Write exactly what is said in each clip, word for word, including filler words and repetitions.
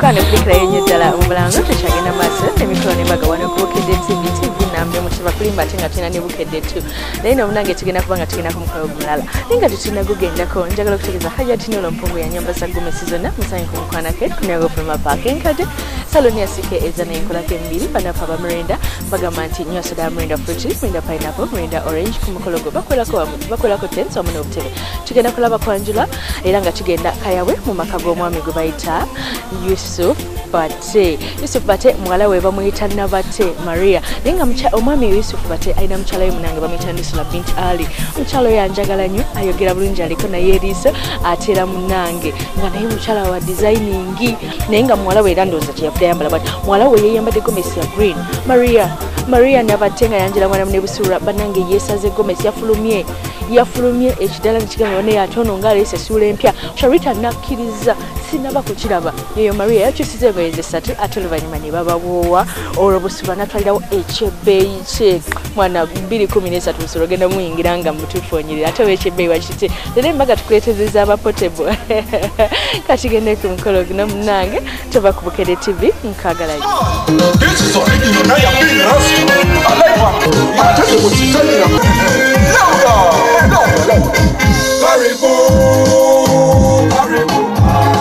Banga fikira yenye dala umulango tuchagenda maso emikolo nembaga wano ku Bukedde T V T V nambe mukiba kulimba tinga tina ne Bukedde tu. Naye nomunange tugenda kubanga tugenda ku mukolo gulala. Ninga tutina gugendako njagala okutegeza haja tinolo mpungu ya nyamba za gume sizona musanyi ku mukwana ke kunyago from parking kade. Saloni ya sike ezana enkola ke mbili bana pa Miranda baga manti nyoso da Miranda fruit Miranda pineapple Miranda orange ku mukolo go bakola ko bakola ko ten so muno obutebe. Tugenda kulaba kwanjula era nga tugenda kayawe mu makago omwami gwe bayita Yusuf Bate. Yusuf Bate mwala we bamuyita Nabate Maria. Nenga mcha omwami Yusuf Bate aina mchala we munange bamuyita Nisula bint Ali. Mchalo ya njagala nyo ayogera bulungi aliko na yeriso atera munange. Nga naye mchala wa designingi nenga mwala we randoza kyafuta yambala but mwala we yeyambade gomesi ya green. Maria Maria Nabate nga yanjira mwana munebusura banange yesaze gomesi yafulumye yafulumye ekidala kigambo ne yatono ngale sesule empya. Sharita nakiriza sinaba kukiraba eyo Maria yakyusize ngoyeze satu atuluvanyuma ne babawowa olobusuba natwalirawo ekyebbeeyi kye mwana bbiri kumi n'esatu busolo genda muyingira nga mutufonyerera ate w'ekyebbeeyi wakite tene mbaga tukuleetezeza abapotable katigende ku mukolo guno munange tuva ku Bukedde T V nkagalayo. This is original now you're being rusty. I like one. I tell you what you tell you. No, no, no, no. Karibu, karibu.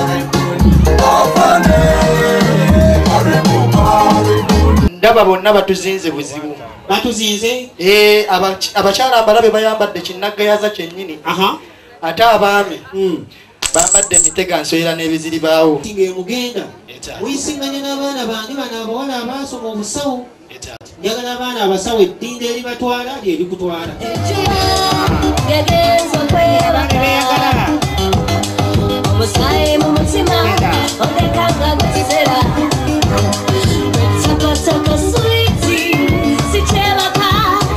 Ndaba bonna batuzinze buzibu. Batuzinze? Eh abakyala abalabe bayambadde kinnagayaza kyennyini. Aha. Ate abaami. Mm. Bambadde emitega nswera n'ebiziri baawo. Tinge mugenda. Eta. Uyisinganya n'abaana bange bana abawala abaasoma obusawo. Eta. Njagala abaana abasawo eddinda eri batwala lyeri kutwala. Yagenzo kweyagala. Omusayi mu mutima. Ondekanga gutizera. Taka taka sweetie. Sichebaka.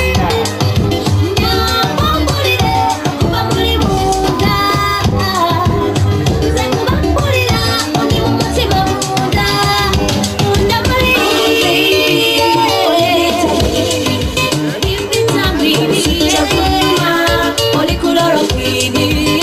Nyambambulire. Kubambuli munda. Nze kubambulira. Ondi mu mutima munda. Munda muri. Vitamini. Chakuma. Oli kulorokwini.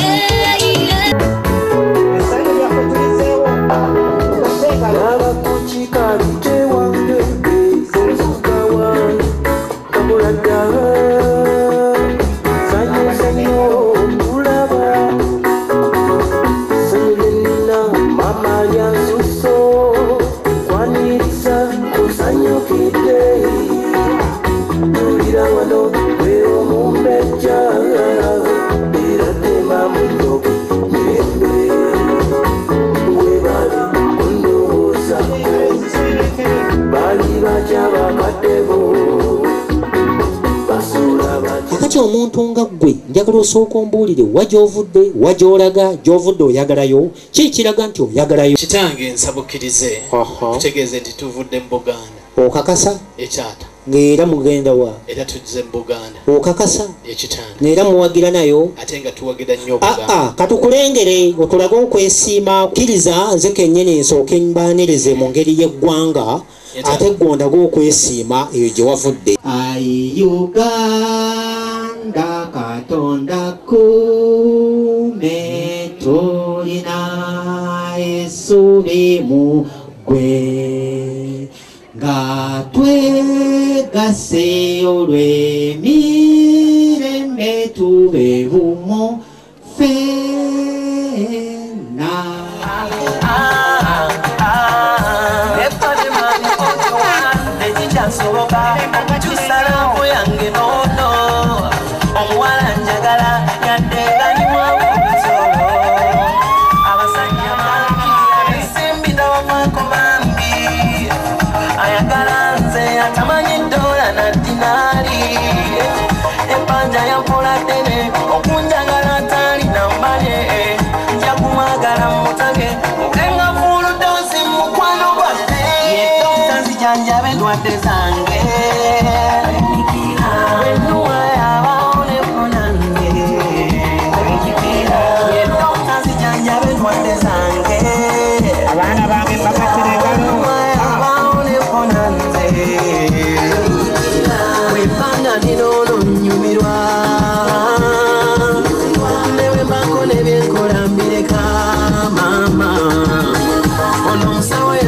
Kakati omuntu nga gwe njagala osooka ombuulire wajovudde wajolaga jovudde oyagalayo ki kiraga nti oyagalayo. Kitange nsabukirize kutegeeze nti tuvudde mu Buganda. Okakasa Ekyata. ng'era mugenda wa Era tuzze mu Buganda. okakasa Ekitange. ng'era muwagira nayo Ate nga tuwagira nnyo Buganda. aa katukulengere otulaga okwesiima kkiriza nze kennyini nsooke mbaanirize mu ngeri y'eggwanga ate gondaga okwesiima eyo gye wavudde. Ayi Uganda Katonda kume tolina essubi mu ggwe nga twegase olw'emirembe tube bumu ffenna. Mama, oh no, so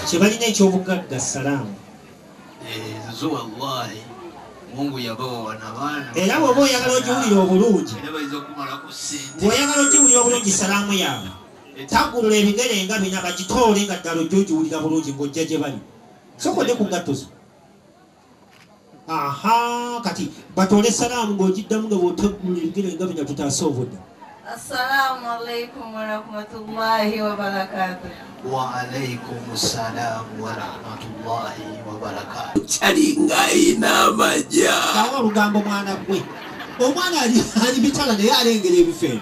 Kibalina ekyobugagga salaamu. Zo wallahi. Mungu yabawa wanabana. Era bw'oba oyagala ogiwulira obulungi. Era bayinza okumalako ssente. Bw'oyagala ogiwulira obulungi salaamu yaabwe. Taggulula ebigere nga bina bagitoole nga ddala ojja ogiwulira bulungi ng'ojja gye bali. Sokodde ku ngatto zo. Aha, kati batole salaamu ng'ogiddamu nga bw'otaggulula ebigere nga bina tutaase obudde. Assalamu alaikum wa rahmatullahi wa barakatuh. Wa alaikum assalam wa rahmatullahi wa barakatuh. Chalinga ina maja. Kawa lugambo mwana gwe. Omwana ali ali bitala naye alengera ebifeero.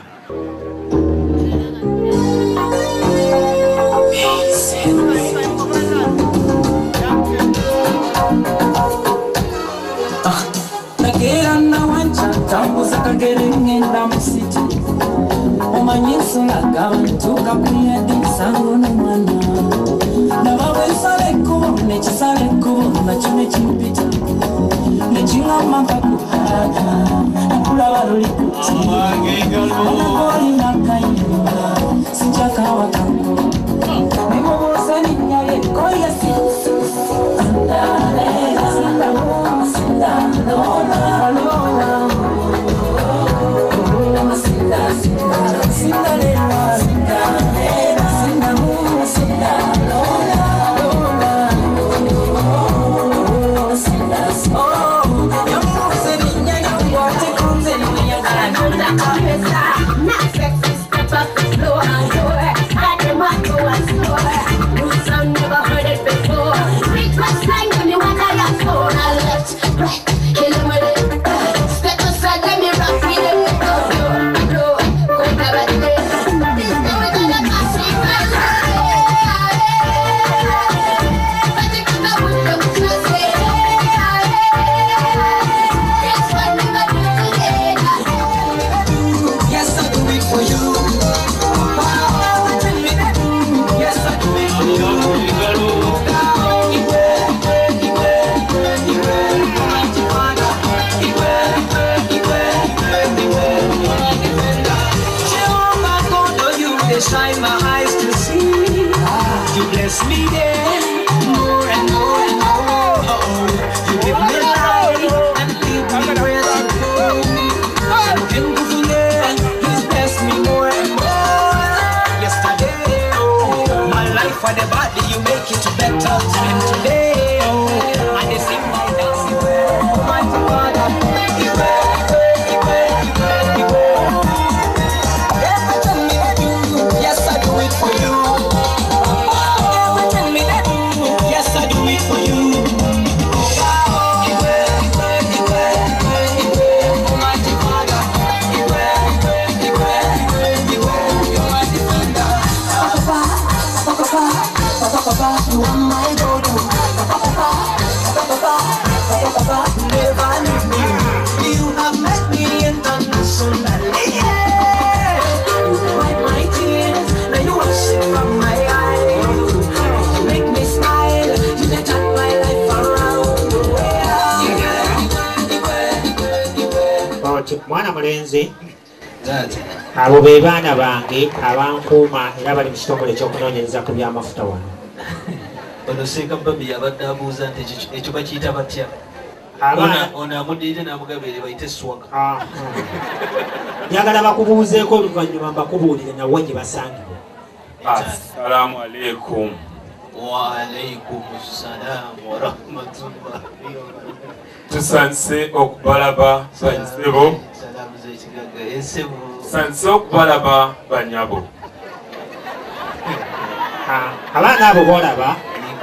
Nakera na wancha tambuza kagere ngenda musiti. Omanyiso nagabantu kakuyedi sango n'omwana. Nabawe nsale kubo nekisale kubo nakyo nekimpita. Nekingamba nkakuhaga nakulaba luli kuti. Onagoli nakayimba sinjakawa kango. Nemubuuza linnya lye koye sinsi. Andalera sindamu sindalola lola. Sinda sinda sindalera sindalera sindamu sindalola lola. Sinda sinda. Yamubuuza linnya lye kwate kunze linnya shine my eyes to see. You bless me then more and more and more. Oh, you give me life and give me breath to go. He's blessed me more and more. Yesterday, oh, my life for the body, you make it better. And today, oh, and they sing my dancing way. My Father, you for you. Everything me that do, yes I do it for you. Almighty Father, you are my God. Never leave me. You have met me internationally. You wipe my tears. From my eyes, you make me smile. You can turn my life around the world. Mwana mulenzi abo be baana bange abankuuma era bali mu kitongole ekyokunoonyereza ku byamafuta wano. Ono Seeka Babi yabadde abuuza nti ekyo bakiyita batya? Ono amuddirire n'amugabire bayite swaka. Njagala bakubuuzeeko oluvannyuma mbakubuulire nawe gye basangibwa. Assalamu alaikum. Wa alaikum assalam wa rahmatullahi wa barakatuh. Tusanse okubalaba banyabo. Salamu z'ekigaga esebo. Tusanse okubalaba banyabo. Abaana abo boolaba?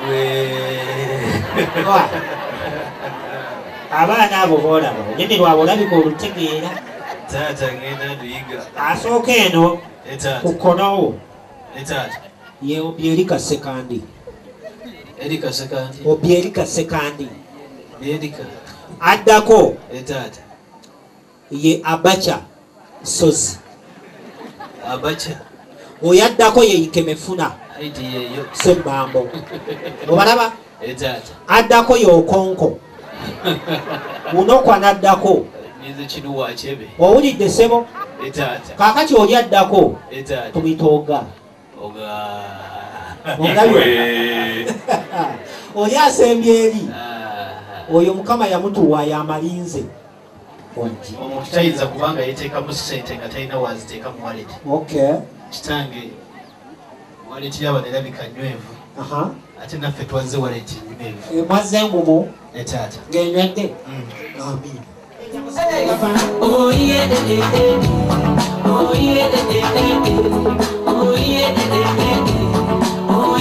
Abaana abo boolaba onyene lwabo olabika olutegeera. Taata ngenda nduyiga. Asooka eno ku kkonowo. Etaata. Ye Obyerika Sekandi. Erika Sekandi. Obyerika Sekandi. Erika. Addako. Etaata. Ye Abacha Sozi. Abacha. Oyaddako ye Ikemefuna. Aiti yeyo. Sembambo. Obalaba? Etaata. Addako ye Okonko. Unokwa naddako. Nize Kinuwa Achebe. Owulidde ssebo? Etaata. Kaakati oli addako. Etaata. Tumitoga. oli asembye eri oyo mukama yamutuwa yamalinze omuntu tayinza kubanga yeteekamu ssente nga talina waziteeka mu wallet. Kitange wallet yaba nerabika nywevu ate naffe twazze wallet nywevu mwazze engumu ne taata ng'enywedde. Amin. Oh yeah, oh yeah, oh yeah, oh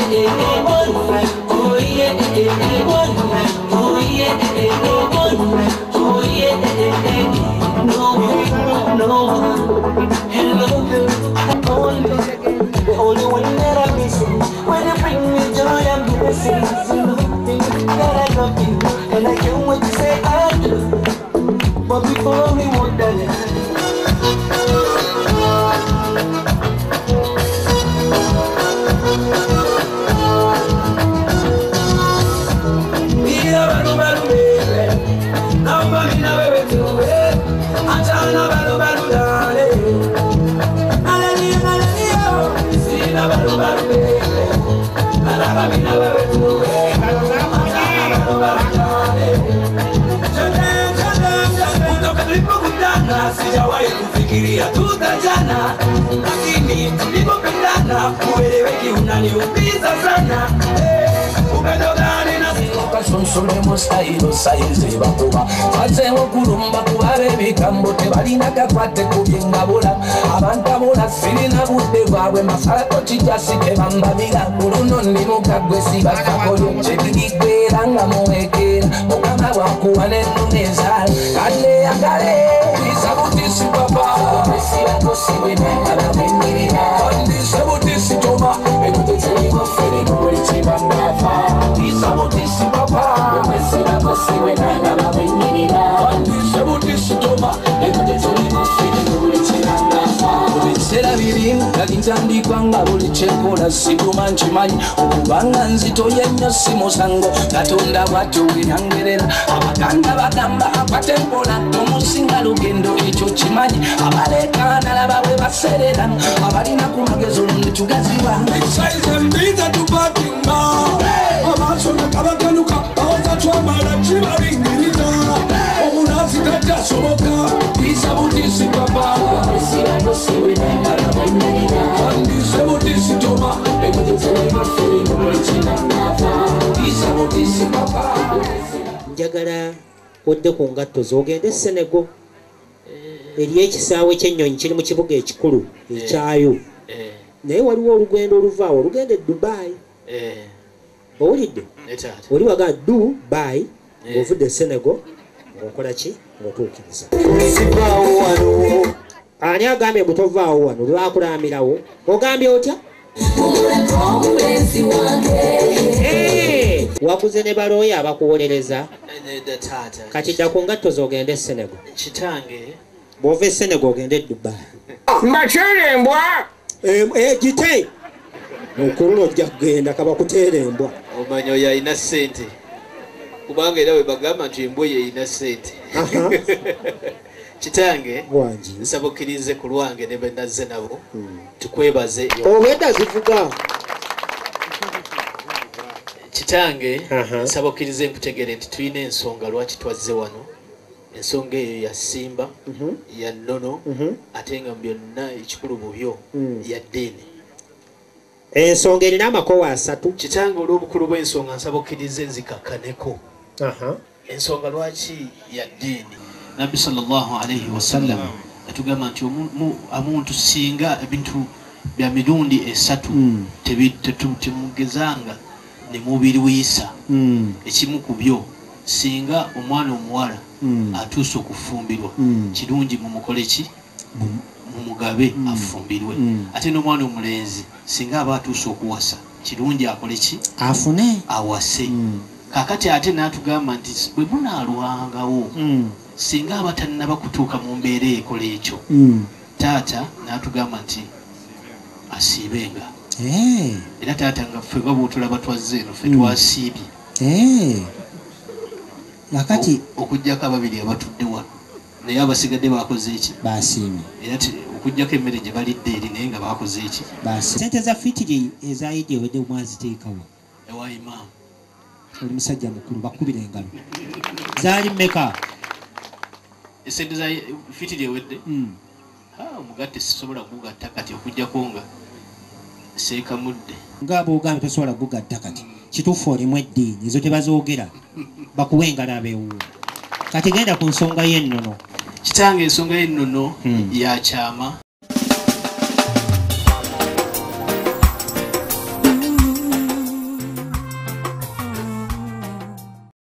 only one that I miss when you bring me joy and blessings. You know that I love you and I can't wait to say I do. But before we walk that sijawahi kufikiria tutajana, lakini tulipopendana ueleweki unaniumiza sana. Upendo gani na kasonsole style size bakuba faze okulumba kubabe bikambo tebalina kakwate kubyengabula abantu abona sirina budde bwabwe masako kijasi tebambabira luno ndi mukagwe sibakakolo kyebigigwera nga muwekera mukama bwakuwa nenuneza kale yagale isabutisi papa isibakosiwene abamenyirira kandi isabutisi toma ekutezerimu fere kulichibambafa isabutisi papa isibakosiwene abamenyirira kandi isabutisi toma ekutezerimu fere kulichibambafa kubisera biri ngalitandikwa nga buli kyekola siguma nkimanyi okubanga nzito yennyo si musango katonda bwatyo bweyangerera abaganda bagamba akwate mpola tomusinga lugendo ekyo kimanyi abalekaanala babwe baserera abalina ku magezi olundi tugaziba ekisaize mbiza tupatimba amaaso nakabagaluka awoza twamala kibabingiriza omunazi tajjasoboka isabutisi papa andise butisi toma isabutisi papa. Njagala odde ku ngatto z'ogende Senegal eri ekisaawe ky'ennyonyi kiri mu kibuga ekikulu ekyayo naye waliwo olugendo oluvaawo olugenda e Dubai. Owulidde oli waga Dubai ng'ovudde e Senegal ng'okola ki ng'otuukiriza. Ani agambye butovaawo wano lwakulamirawo ogambye otya? Wakuze ne balooya abakuwolereza kati dda ku ngatto z'ogende e Senegal. Kitange bw'ova e Senegal ogende e Dubai. Mbakyerembwa gite okulula ojja kugenda kabakuteera embwa. omanyi oyo alina ssente kubanga era bwe bagamba nti embwa eyo erina ssente. Kitange nsaba okkirize ku lwange ne be nazze nabo tukwebaze obwedda zivuga. Kitange nsaba okkirize nkutegere nti tulina ensonga lwaki twazze wano. Ensonga eyo ya Simba ya nnono ate nga byonna ekikulu mu byo ya ddiini. Ensonga erina amakowa asatu. Kitange olw'obukulu bw'ensonga nsaba okkirize nzikakkaneko. Ensonga lwaki ya ddiini. Nabbi sallallahu alayhi wa sallam atugamba nti omuntu singa ebintu bya mirundi esatu temugezanga ne mubiriwisa ekimu ku byo singa omwana omuwala atuuse okufumbirwa kirungi mumukole ki mumugabe afumbirwe ate n'omwana omulenzi singa aba atuuse okuwasa kirungi akole ki afune awase. Kakati ate n'atugamba nti bwe munaalwangawo singa abatannaba kutuuka mu mbeera ekola ekyo taata n'atugamba nti asiibenga. Era taata nga ffe babutulaba twazze eno ffe twasiibye nakati okuggyako ababiri abatudde wano naye abasigadde bakoze eki basiimye era okugjako emmere gye balidde eri naye nga bakoze eki sente za fitiri ezayidi ewedde mwaziteekawo ewa imaamu oli musajja mukulu bakubira engalo zaali mmeka esente za fitiri ewedde omugatte sisobola kugatta kati okujjako nga seekamudde nga boogambye tosobola kugatta kati kituufu olimu eddiini ezo tebazoogera bakuwa engalo abeewuwo kati genda ku nsonga y'ennono kitange ensonga y'ennono yakyama